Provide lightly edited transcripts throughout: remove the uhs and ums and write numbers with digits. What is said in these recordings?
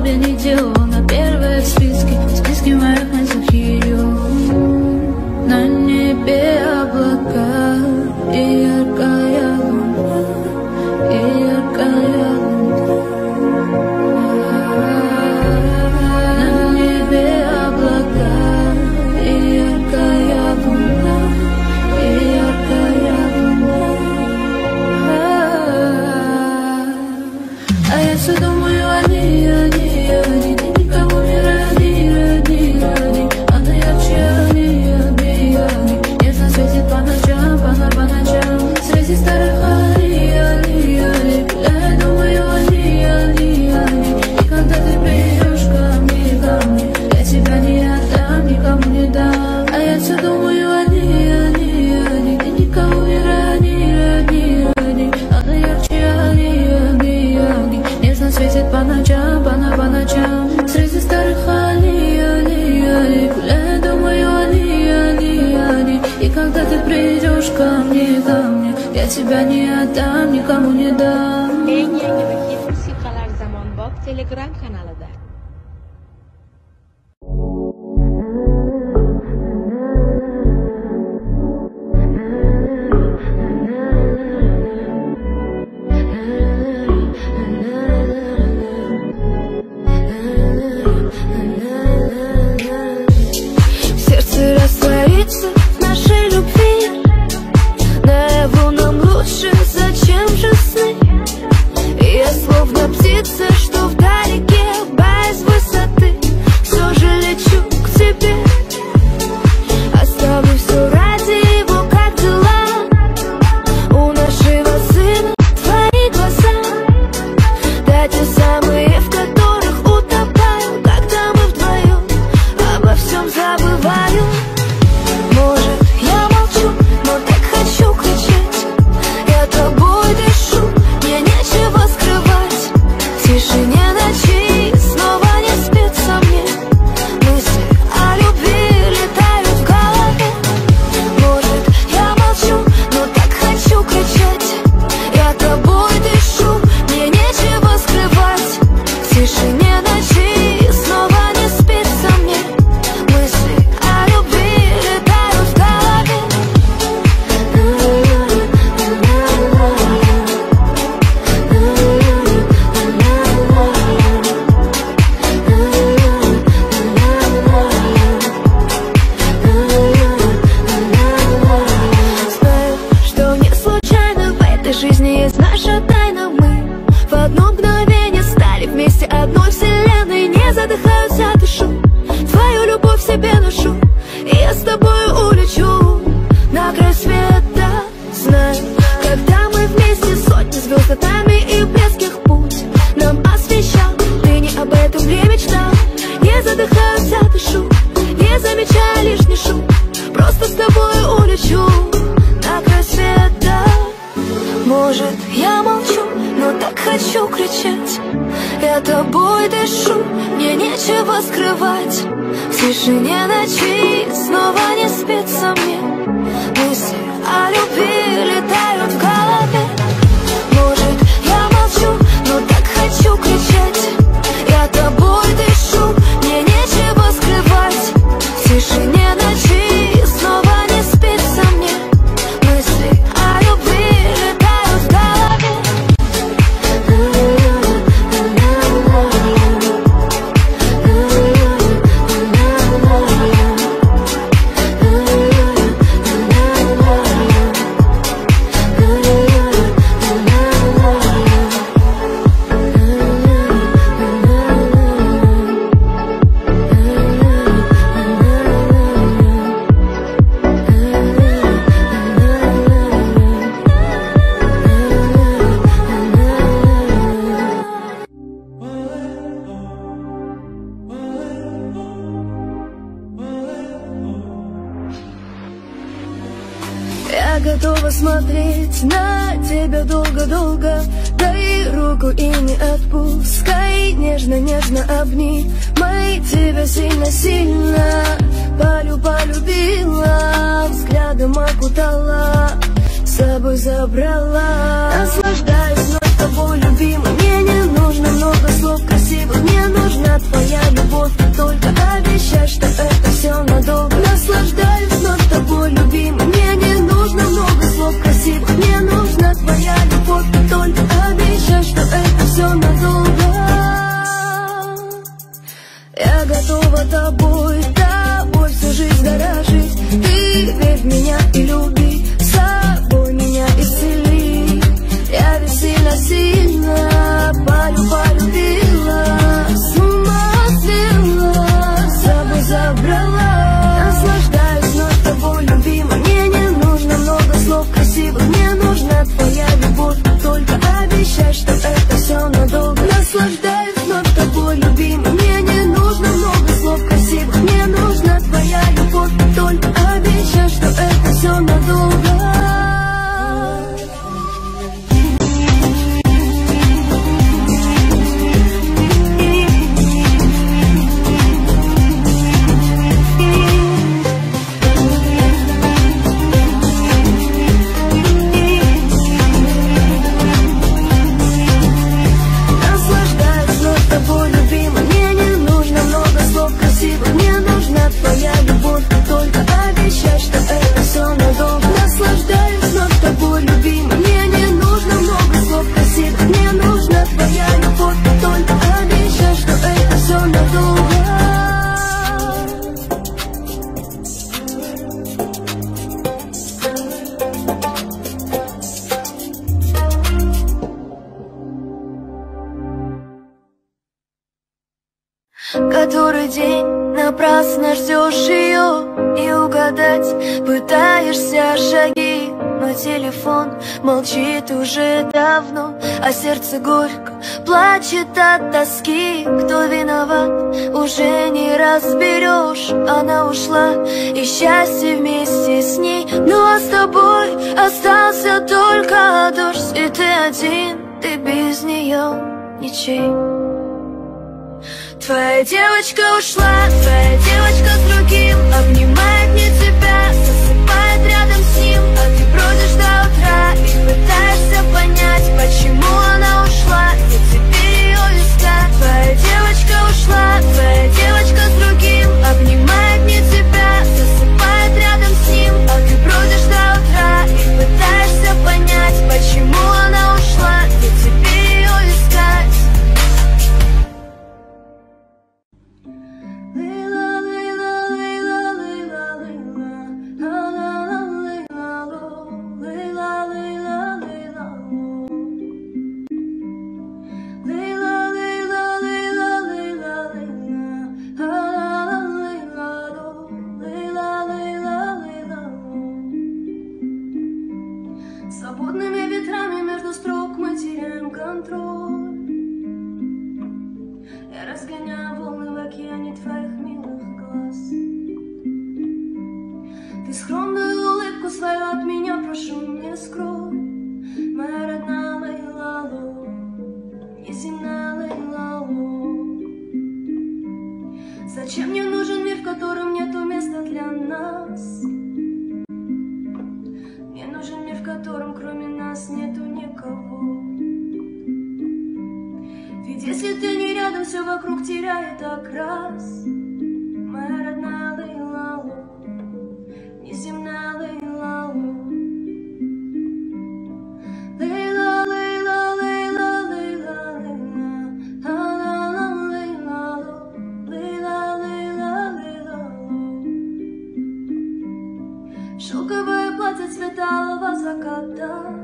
б я не делала на первой в списке моих мыслей ее. На небе облака и яркая луна, и яркая луна. На небе облака и яркая луна, и яркая луна. А я все думаю о ней, ты никого не ради. Она ярче огней. Нежно светит по ночам, по ночам. Среди старых аллей. Я думаю о ней. И когда ты придешь ко мне, я тебя не отдам, никому не дам. А я все думаю о ней, ты никого не ради. Она ярче огней. Нежно светит по ночам, по ночам. Среди старых аллей. Я думаю о ней. И когда ты придешь ко мне, я тебя не отдам, никому не дам. Eng yangi va hit musiqalar Zamonbop Telegram kanalida. Сердце растворится в нашей любви. Наяву нам лучше, зачем же сны? И я словно птица, что вдалеке, боясь высоты, все же лечу к тебе. Оставлю все ради его, как дела у нашего сына. Твои глаза, да те самые, в которых утопаю, когда мы вдвоем обо всем забываю. Может, я молчу, но так хочу кричать. Я тобой дышу, мне нечего скрывать. В тишине ночи снова не спится мне. Мысли о любви летают в голове. Может, я молчу, но так хочу кричать. Я тобой дышу, мне нечего скрывать. В тишине ночи снова не спится мне. Мысли о любви летают в голове. Знаю, что не случайно в этой жизни есть наша тайна. Мы в одно мгновение стали вместе одной вселенной. Не задыхаюсь, а дышу, твою любовь в себе ношу. И я с тобой улечу на край света. Знаю, когда мы вместе, сотни звезд над нами и близких путь нам освещал. Ты не об этом ли мечтал? Не задыхаюсь, а дышу, не замечая лишний шум. Просто с тобой улечу на край света. Может, я молчу, но так хочу кричать. Я тобой дышу, мне нечего скрывать. В тишине ночи снова не спится мне. Мысли о любви летают в голове. Может, я молчу, но так хочу кричать. Я тобой дышу, мне нечего скрывать. В тишине ночи снова не спится мне. Мысли о любви летают в голове. Я готова смотреть на тебя долго-долго. Дай руку и не отпускай. Нежно-нежно обнимай тебя сильно-сильно. Полюбила, взглядом окутала, с собой забрала. Наслаждаюсь вновь тобой, любимый. Мне не нужно много слов красивых, мне нужно напрасно ждешь ее и угадать пытаешься шаги, но телефон молчит уже давно, а сердце горько плачет от тоски. Кто виноват, уже не разберешь. Она ушла, и счастье вместе с ней. Ну а с тобой остался только дождь, и ты один, ты без нее ничей. Твоя девочка ушла, твоя девочка с другим, обнимает не тебя, засыпает рядом с ним, а ты бродишь до утра и пытаешься понять, почему она ушла, где теперь ее искать. Твоя девочка ушла, твоя девочка с другим, обнимает не тебя, засыпает рядом с ним, а ты бродишь до утра и пытаешься понять, почему она ушла, где теперь ее искать. Свободными ветрами между строк мы теряем контроль. Я разгоняю волны в океане твоих милых глаз. Ты скромную улыбку свою от меня прошу не скрой. Моя родная Лейлалу, неземная Лейлалу. Зачем мне нужен мир, в котором нету места для нас? Мне нужен мир, в котором кроме нас нету никого. Ведь если ты не рядом, все вокруг теряет окрас. Моя родная Лейлалу, неземная Лейлалу. Лейла, Лейла, Лейла, Лейла, Лейла, ла-ла-ла, Лейлалу, Лейла, Лейла, Лейлалу. Шелковое платье цвета алого заката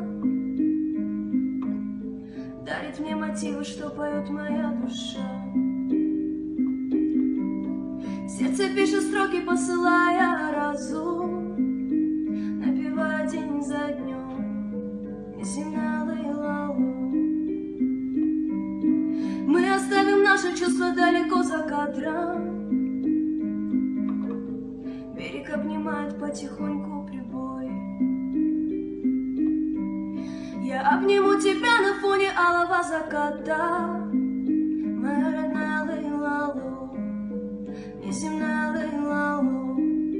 дарит мне мотивы, что поет моя душа. Сердце пишет строки, посылая разум, напевая день за днем, неземная Лейлалу. Мы оставим наши чувства далеко за кадром. Берег обнимает потихоньку прибой. Я обниму тебя на фоне алого заката. Моя родная Лейлалу, неземная Лейлалу.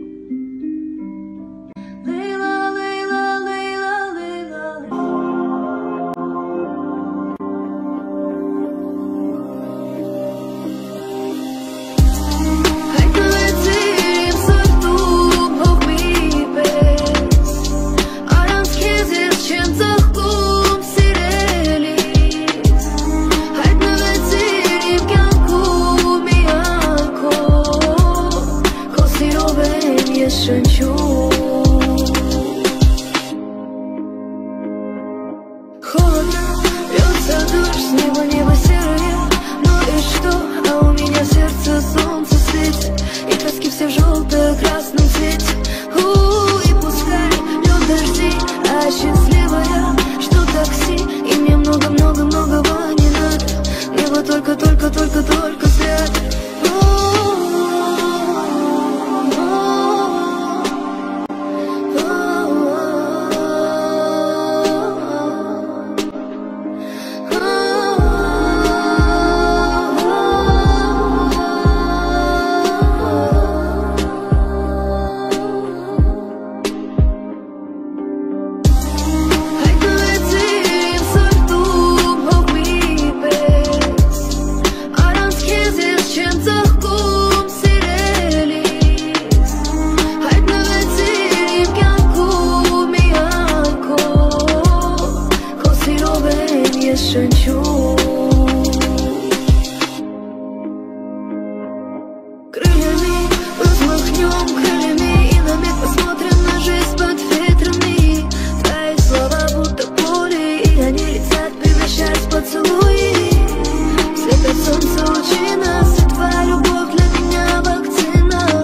Лейла, Лейла, Лейла, Лейла, Лейла. I can let it sort of me best. Aramskie dziewczęta chłop sirelis. I can let it ganku mijako. Kosirowen jeszcze холодно, льется дождь, с неба небо серое. Ну и что, а у меня в сердце солнце светит, и краски все в желто-красном цвете. И пускай лед дожди, а счастливая, что такси. И мне много-много-многого не надо. Мне бы только взгляд. Крыльями взмахнем, крыльями, и на миг посмотрим на жизнь под ветрами. Твои слова будто пули, и они летят, превращаясь в поцелуи. Светят солнце лучи нас, и твоя любовь для меня вакцина.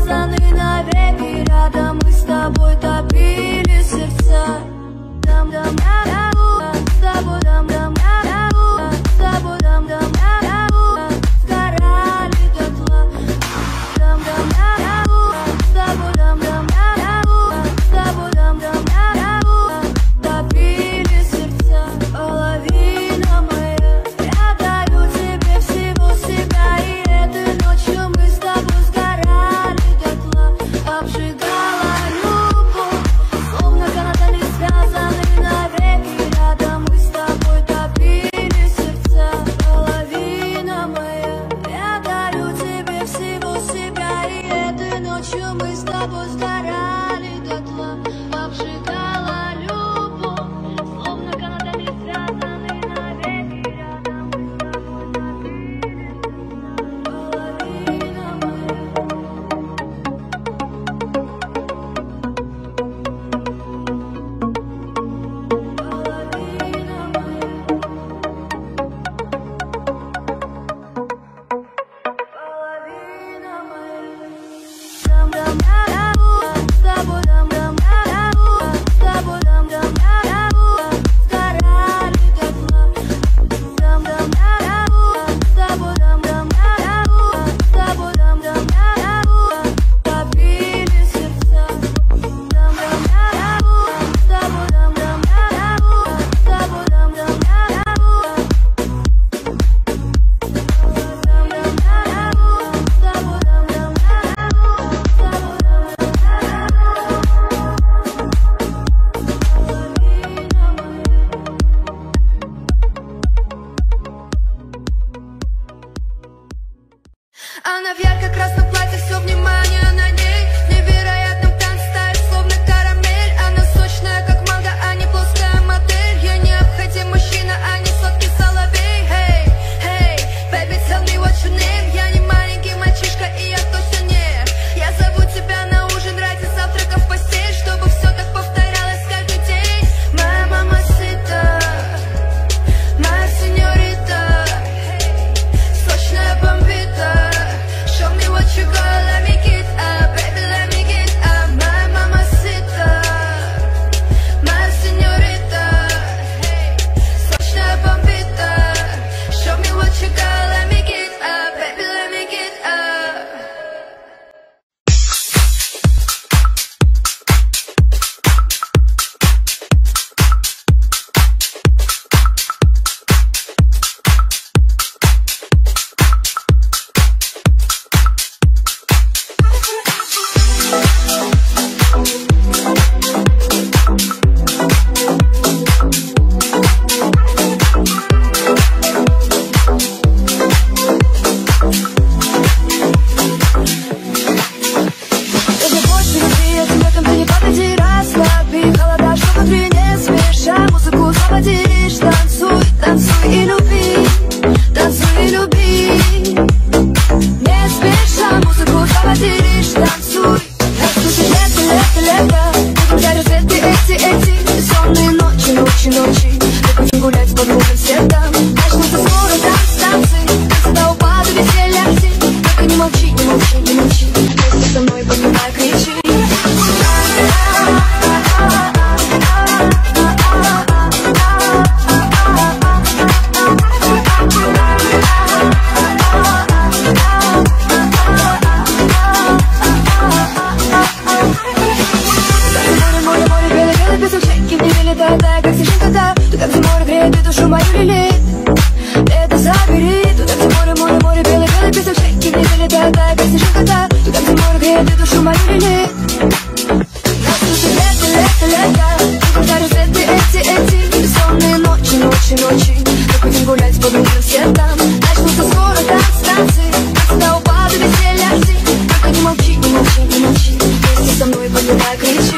связаны навеки. Рядом мы с тобой топили сердца. Дам-дам-дам-дам, с тобой дам-дам-дам-дам, с тобой дам-дам-дам-дам, сгорали дотла. Дам-дам-дам-дам, с тобой дам-дам-дам-дам, с тобой дам-дам-дам-дам, топили сердца. Половина моя, я дарю тебе всего себя, и этой ночью мы с тобой сгорали дотла. Обжигала любовь, словно канатами связаны навеки. Рядом мы с тобой топили сердца. Половина моя, я дарю тебе всего себя, и этой ночью мы с тобой сгорали дотла. Обжигала любовь, словно канатами связаны навеки. Рядом мы с тобой топили сердца. Половина моя. Она в ярко-красном платье, все внимание на ней. В невероятном танце тает, словно карамель. Она сочная, как манго, а не плоская модель. Ей необходим мужчина, а не сладкий соловей. Hey, hey, baby, tell me what your name. Я не маленький мальчишка, и я точно не. Я зову тебя на ужин ради завтрака в постель, чтобы все так повторялось каждый день. Моя мамасита, моя сеньорита, сочная бомбита. Show me what you got, let me get up, baby, let me get up. My mamacita, my señorita, hey, сочная бомбита. Show me what you got, let me get up, baby, let me get up. Если хочешь любви, этим летом ты не подойди, расслаби холода, что внутри не смеша. Музыку заводишь, танцуй, танцуй и люби, танцуй и люби. Не спеша, музыку заводишь, танцуй. Слушай, лето, лето, лето, будем жарить эти бессонные ночи, ночи, ночи. Мы будем гулять под лунным светом. Начнутся скоро танцы, танцы до упаду, веселья все. Только не молчи, не молчи, не молчи. Вместе со мной поднимай, кричи. Море, море, белый, белый песок, шейки в небе летает, тая, как снежинка, да. Туда, где море греет, и душу мою лелеет. Это забери, туда, где море, море, море, белый, белый песок, шейки в небе летает, тая, как снежинка, да. Туда, где море греет, и душу мою лелеет. Слушай, лето, лето, лето, будем жарить эти бессонные ночи, ночи, ночи. Мы будем гулять под лунным светом. Начнутся скоро танцы, танцы до упаду, веселья все. Только не молчи, не молчи, не молчи. Вместе со мной поднимай, кричи.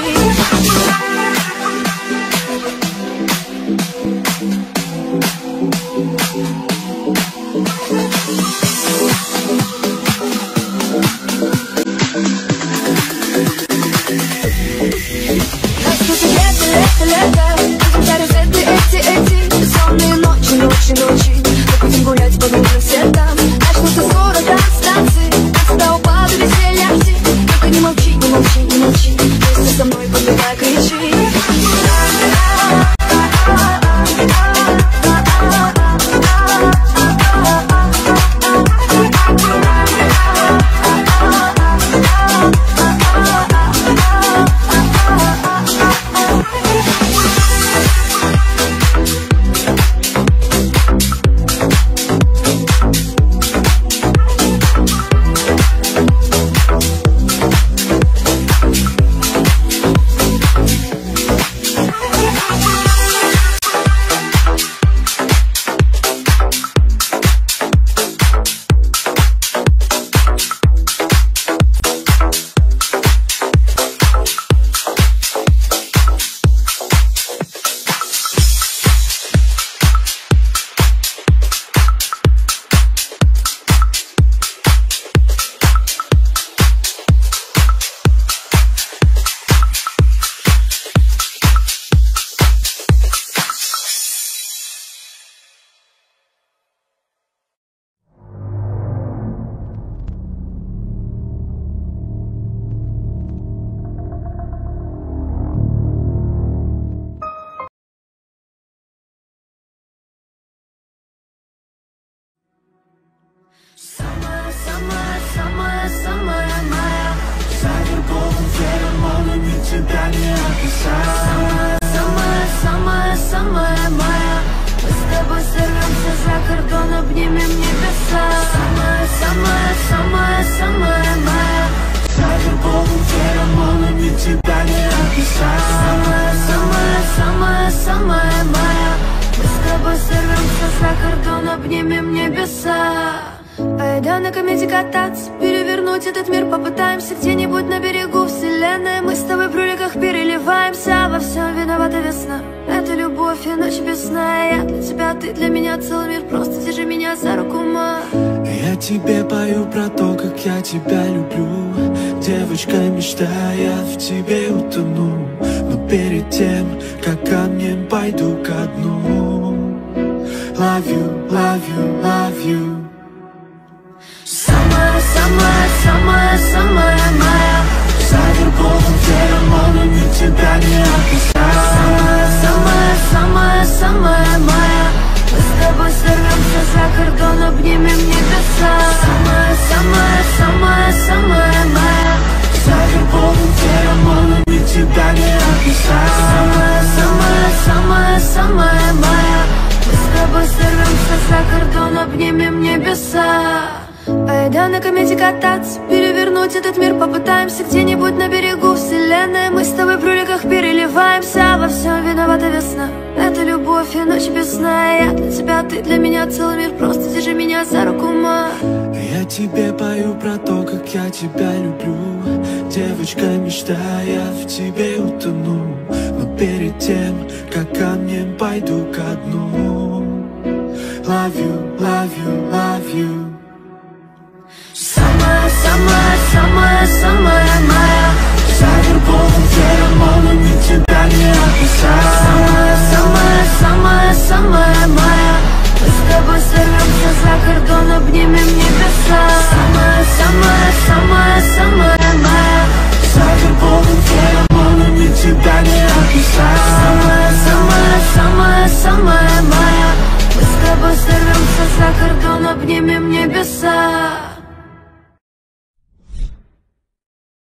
тебя не описать. Самая моя. Мы с тобой сорвемся за кордон, обнимем небеса. Самая моя. За любовным феромонами тебя не описать. Самая моя. Мы с тобой сорвемся за кордон, обнимем небеса. Айда на комете кататься, перевернуть этот мир попытаемся где-нибудь на берегу вселенной. Мы с тобой в роликах переливаемся, во всем виновата весна. Это любовь и ночь без сна. Я для тебя, ты для меня целый мир. Просто держи меня за руку, ма. Я тебе пою про то, как я тебя люблю. Девочка мечта, я в тебе утону. Но перед тем, как камнем пойду ко дну, love you, love you, love you. Самая моя. За любовным феромонами тебя не описать. Самая моя. Мы с тобой сорвемся за кордон, обнимем небеса. Самая моя. За любовным феромонами тебя не описать. Самая моя. Мы с тобой сорвемся за кордон, обнимем небеса. Айда на комете кататься, перевернуть этот мир попытаемся где-нибудь на берегу вселенной. Мы с тобой в роликах переливаемся, во всем виновата весна. Это любовь и ночь без сна. Я для тебя, ты для меня целый мир. Просто держи меня за руку, ма. Я тебе пою про то, как я тебя люблю. Девочка мечта, я в тебе утону. Но перед тем, как камнем пойду ко дну, love you, love you, love you. Самая моя. За любовным феромонами тебя не описать. Самая моя. Мы с тобой сорвемся за кордон, обнимем небеса. Самая моя. За любовным феромонами тебя не описать. Самая моя. Мы с тобой сорвемся за кордон, обнимем небеса.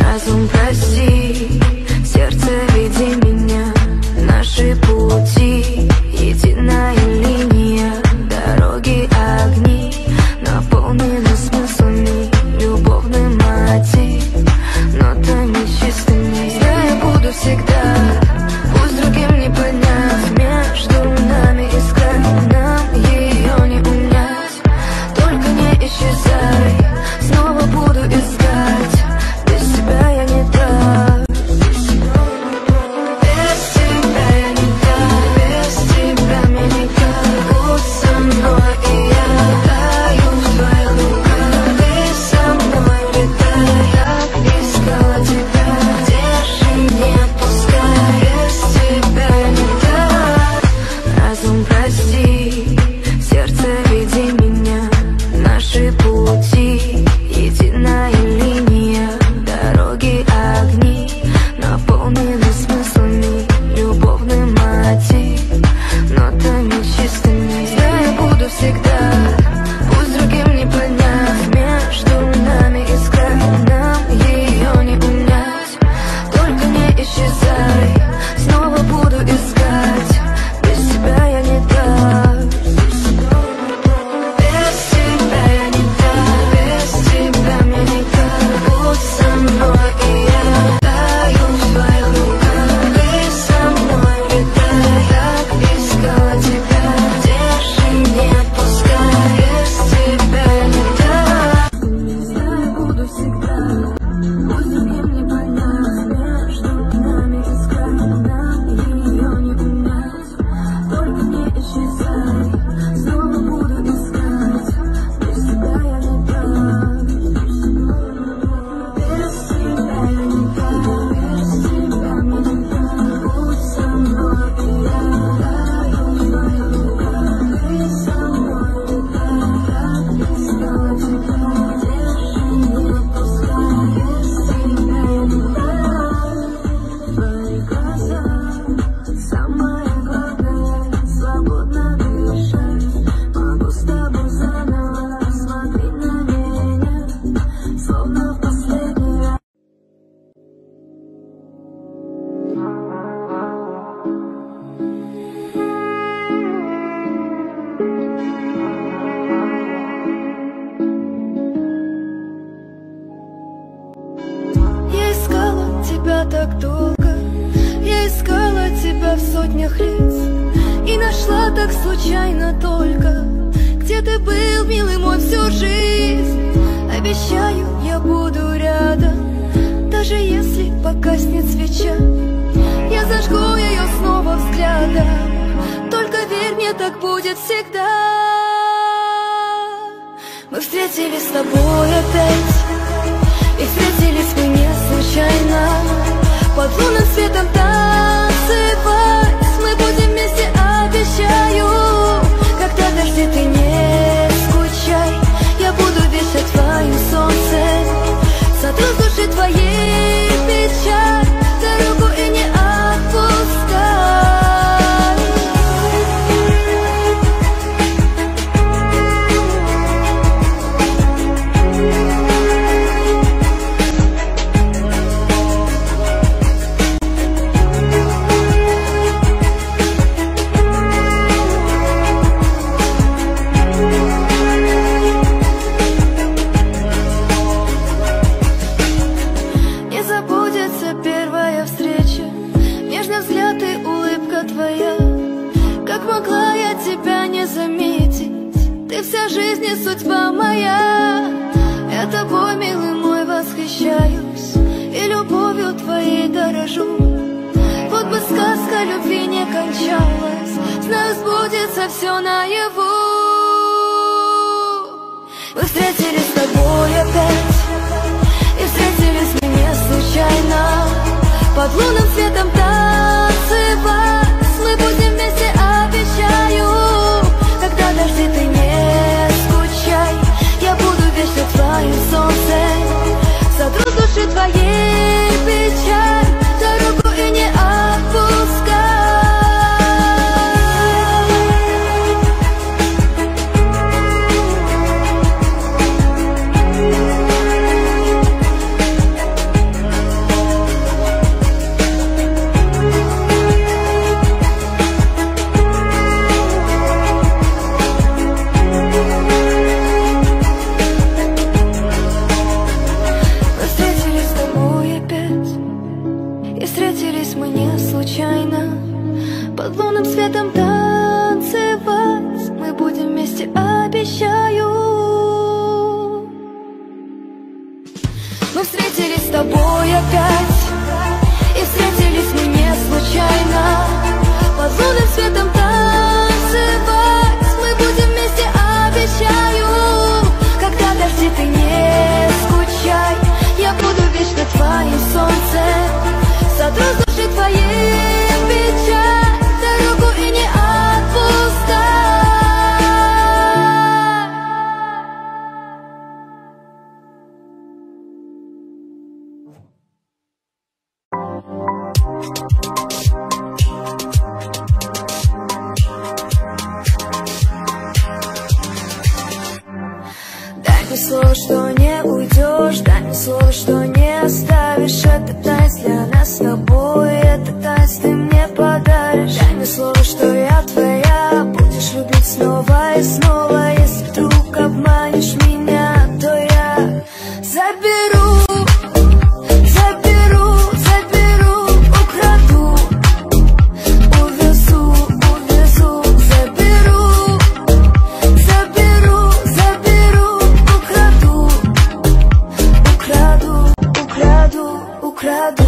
Разум, прости, сердце, веди меня. Наши пути, единая линия. Дороги, огни, наполнены смыслами. Любовный мотив, нотами чистыми. Я буду всегда, пусть другим не понять. Между нами искра, нам ее не унять. Только не исчезай, снова буду искать. Без тебя я не так. Без тебя я не так. Без тебя мне никак. Будь со мной, и я таю в твоих руках. Ты со мной летай, как искала тебя. Держи, не отпускай. Без тебя я не так. Разум, прости, сердце, веди меня. Наши пути, единая линия. Дороги, огни, наполнены смыслами. Любовный мотив, нотами чистыми. Я буду всегда, пусть другим не понять. Между нами искра, нам ее не унять. Только не исчезай, снова буду искать. Без тебя я не так. Без тебя я не так. Без тебя мне никак. Будь со мной, и я таю в твоих руках. Ты со мной летай, как искала тебя. Держи, не отпускай. Без тебя я не так. Я буду всегда, пусть другим не понять. Между нами искра, нам ее не унять. Только не исчезай, снова буду искать. Без тебя я не так. Без тебя я не так. Без тебя мне не так. Будь со мной, и я таю в твоих руках. Ты со мной летай, как искала тебя. Держи, не отпускай. Без тебя я не так. Твои глаза самое главное, свободно дышать. Могу с тобой заново, смотри на меня, словно в последний раз. Я искала тебя так долго, я искала тебя в сотнях лиц, и нашла так случайно только, где ты был, милый мой, всю жизнь. Обещаю, я буду рядом, даже если погаснет свеча. Я зажгу ее снова взглядом, только верь мне, так будет всегда. Мы встретились с тобой опять, и встретились мы не случайно. Под лунным светом танцевать мы будем вместе, обещаю. Когда дожди, ты не скучай, я буду вечно твоим солнцем. Сотру с души твоей печаль, за руку и не отпускай. Не забудется первая встреча, нежный взгляд и улыбка твоя. Как могла я тебя не заметить? Ты вся жизнь и судьба моя. Я тобой, милый мой, восхищаюсь, и любовью твоей дорожу. Вот бы сказка любви не кончалась, знаю, сбудется все наяву. Мы встретились с тобой опять, и встретились мы не случайно. Под лунным светом танцевать мы будем вместе, обещаю. Когда дожди, ты не скучай, я буду вечно твоим солнцем. Сотру с души твоей печаль, за руку и не отпускай. тобой опять, и встретились мы не случайно. Под лунным светом танцевать мы будем вместе, обещаю. Когда дожди, ты не скучай, я буду вечно твоим солнцем. Сотру с души твоей печаль, дорогу и не отпускай. Дай мне слово, что не уйдешь, дай мне слово, что не оставишь. Это танец для нас с тобой, это танец ты мне подаришь. Дай мне слово, что я твоя, будешь любить снова и снова. Если вдруг обманешь меня, то я заберу, заберу, заберу, украду, увезу, увезу, заберу, заберу, заберу, украду, украду, украду, украду.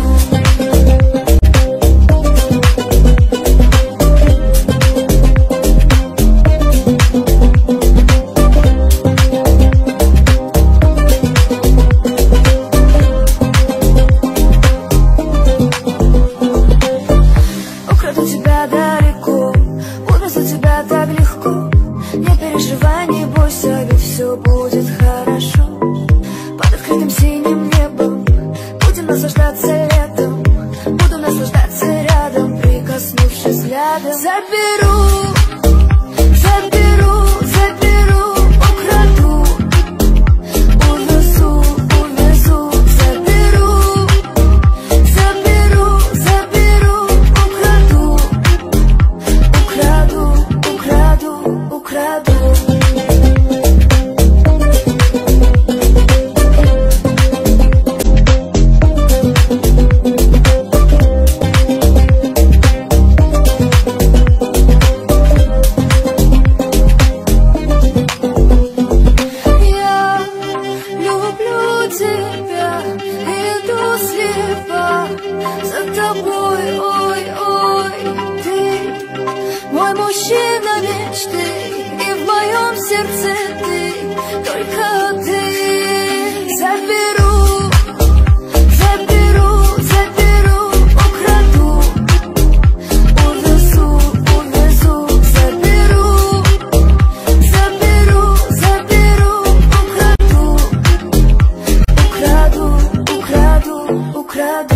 Украду тебя далеко, увезу тебя так легко. Не переживай, не бойся, ведь все будет хорошо. Под открытым синим небом будем наслаждаться летом. Буду наслаждаться рядом, прикоснувшись взглядом. Заберу, заберу, заберу, украду, увезу, увезу, заберу, заберу, заберу, украду, украду, украду, украду. Я люблю тебя, иду слепо за тобой, ой, ой. Ты мой мужчина мечты, и в моем сердце ты, только ты. Заберу, заберу, заберу, украду, увезу, увезу, заберу, заберу, заберу, украду, украду, украду, украду.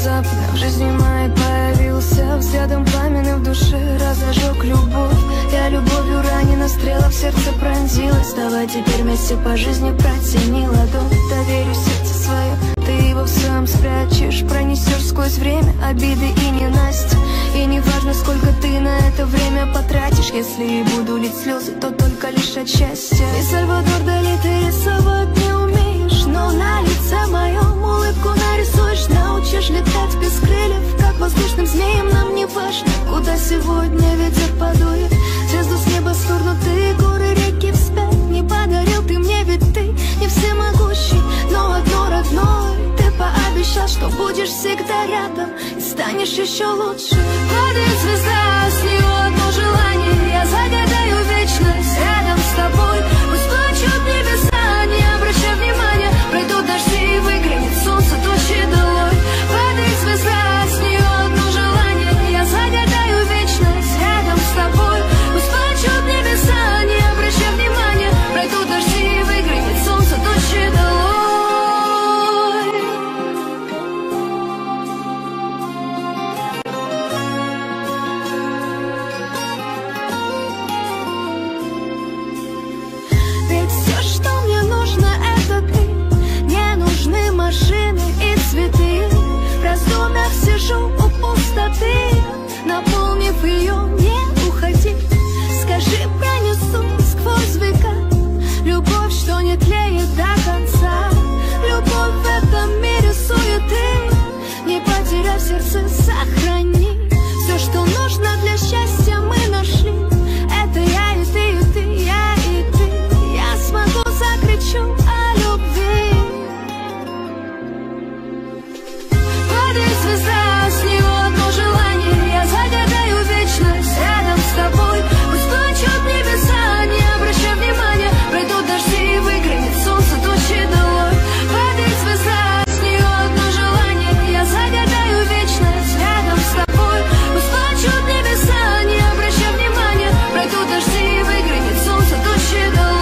внезапно в жизни моей появился, взглядом пламенным в душе разожег любовь. Я любовью ранена, стрела в сердце пронзилась. Давай теперь вместе по жизни протяни ладонь. Доверю сердце свое, ты его в своем спрячешь. Пронесешь сквозь время обиды и ненастья. И не важно, сколько ты на это время потратишь. Если и буду лить слезы, то только лишь от счастья. И Сальвадор Дали, ты рисовать не умеешь, но на лице моем улыбку нарисуешь. Научишь летать без крыльев, как воздушным змеем. Нам не важно, куда сегодня ветер подует. Звезду с неба свернутые горы, реки вспять. Не подарил ты мне, ведь ты не всемогущий, но одно родное. Ты пообещал, что будешь всегда рядом и станешь еще лучше. Падает звезда, с нее одно желание. Я загадаю вечность рядом с тобой. Пусть плачут небеса, не обращай внимания. Пройдут дожди и выгорит солнце, тучи долой. Падает звезда, с нее одно желание. Я загадаю вечность рядом с тобой. Пусть плачут небеса, не обращай внимания. Пройдут дожди и выгорит солнце, тучи долой. Ведь все, что мне нужно, это ты. Не нужны машины и цветы. В раздумьях сижу у пустоты, наполнив ее, не уходи. Скажи, пронесу сквозь века любовь, что не тлеет до конца. Любовь в этом мире суеты. Не потеряв сердце, сохрани. Все, что нужно для счастья, мы нашли. Это я и ты, и ты, я и ты. Я смогу, закричу о любви. Падает звезда, с нее одно желание. Я загадаю вечность рядом с тобой. Пусть плачут небеса, не обращай внимания. Пройдут дожди и выгорит солнце, тучи долой. Падает звезда, с нее одно желание. Я загадаю вечность рядом с тобой. Пусть плачут небеса, не обращай внимания. Пройдут дожди и выгорит солнце, тучи долой.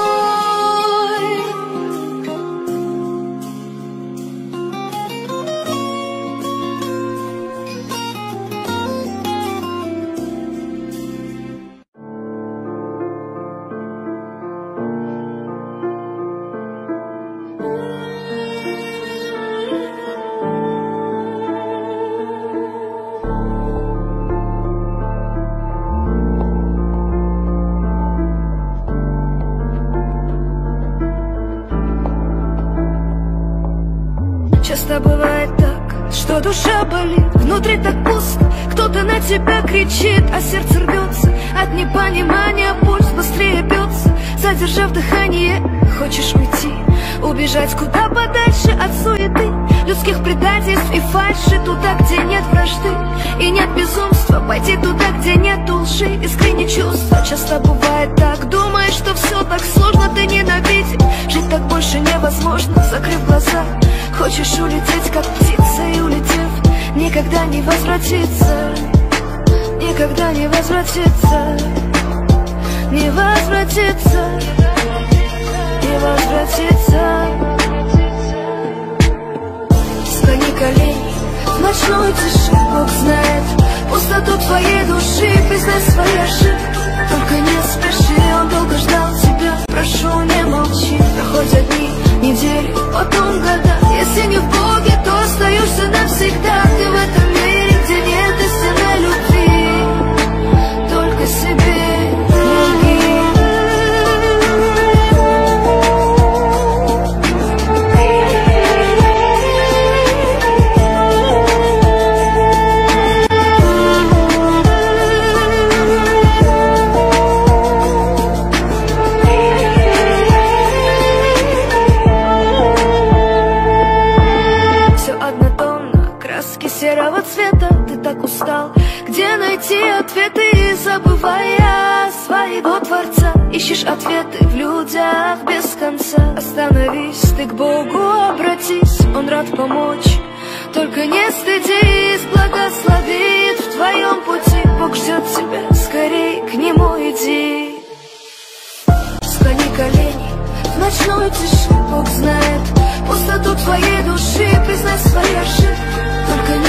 Часто бывает так, что душа болит, внутри так пусто. Кто-то на тебя кричит, а сердце рвется от непонимания, пульс быстрее бьется. Задержав дыхание, хочешь уйти, убежать куда подальше от суеты, людских предательств и фальши. Туда, где нет вражды и нет безумства, пойти туда, где нет лжи, искренние чувства. Часто бывает так, думаешь, что все так сложно, ты ненавидишь. Жить так больше невозможно, закрыв глаза. Хочешь улететь, как птица, и улетев, никогда не возвратиться. Никогда не возвратиться. Не возвратиться. Не возвратиться. Склони колени в ночной тиши, Бог знает пустоту твоей души. Признай свои ошибки, только не спеши. Он долго ждал тебя, прошу, не молчи. Проходят дни, недели, потом года. Если не в Боге, то остаешься навсегда. Ты в этом мире, где нет истинной любви, только себе лги. Серого цвета, ты так устал. Где найти ответы, забывая своего Творца? Ищешь ответы в людях без конца. Остановись, ты к Богу обратись, Он рад помочь. Только не стыдись, благословит в твоем пути. Бог ждет тебя, скорей к Нему иди. Склони колени в ночной тиши, Бог знает пустоту твоей души. Признай свои ошибки, только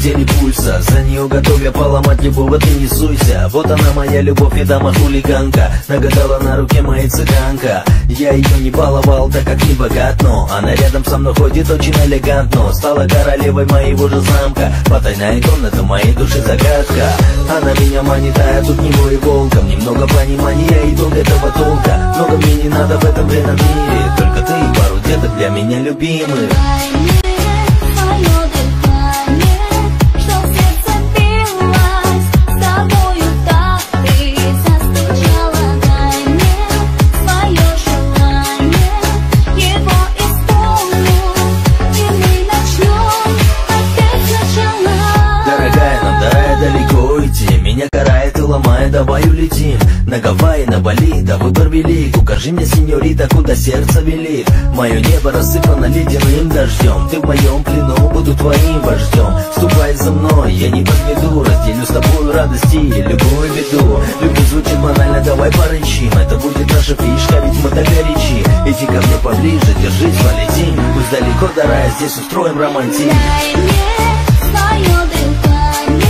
пределе пульса. За нее готов я поломать любого, ты не суйся. Вот она моя любовь и дама хулиганка. Нагадала на руке моя цыганка. Я ее не баловал, так как не богат, но она рядом со мной ходит очень элегантно. Стала королевой моего же замка. Потайная комната моей души загадка. Она меня манит, а я тут него и волком. Немного понимания и долг этого толка. Много мне не надо в этом бренном мире. Только ты и пару деток для меня любимых. Меня карает и ломает, давай улетим на Гавайи, на Бали, да выбор велик. Укажи мне, сеньорита, куда сердце велит. Мое небо рассыпано ледяным дождем. Ты в моем плену, буду твоим вождем. Ступай за мной, я не подведу. Разделю с тобой радости и любую беду. Любовь звучит банально, давай порычим. Это будет наша фишка, ведь мы так горячи. Иди ко мне поближе, держись, полетим. Пусть далеко до рая, здесь устроим романтик. Дай мне свое дыхание.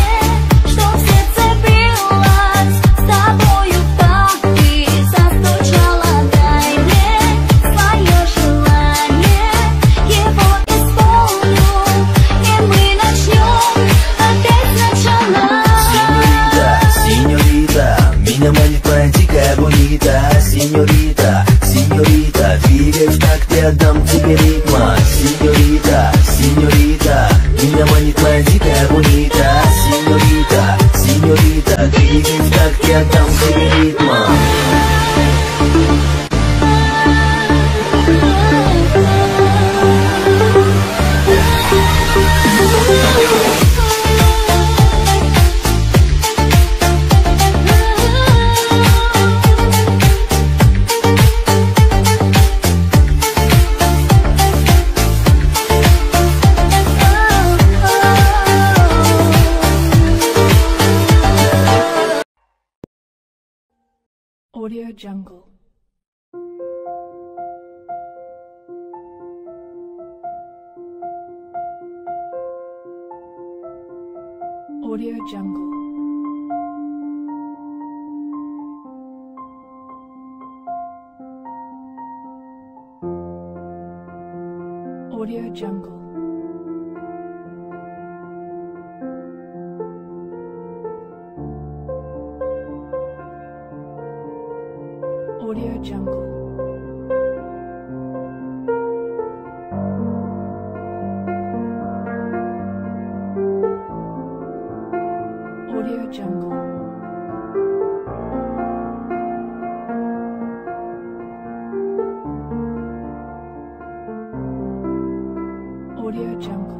Сеньорита, сеньорита, двигай в такт, я дам тебе ритма. Сеньорита, сеньорита, меня манит моя дикая бонита. Сеньорита, сеньорита, двигай в такт, я дам тебе ритма. Audio Jungle. Audio Jungle. Audio Jungle. Audio Jungle. Audio Jungle. Audio Jungle.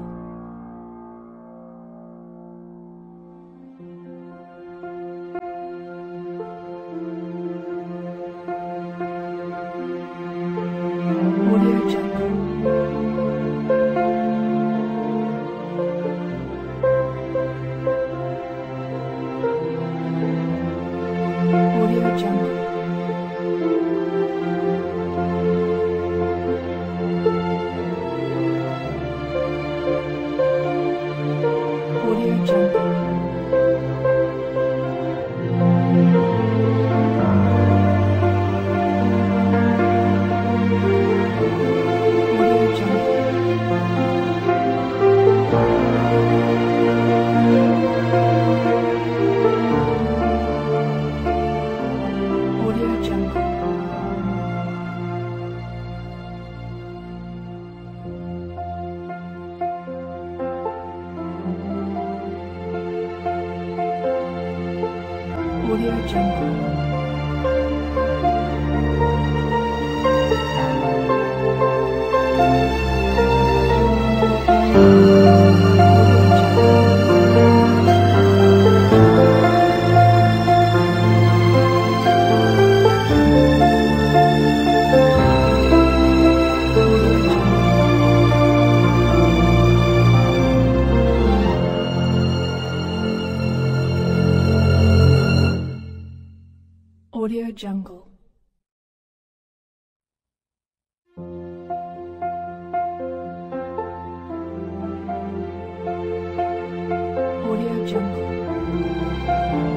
Audio Jungle. Audio Jungle. Jungle.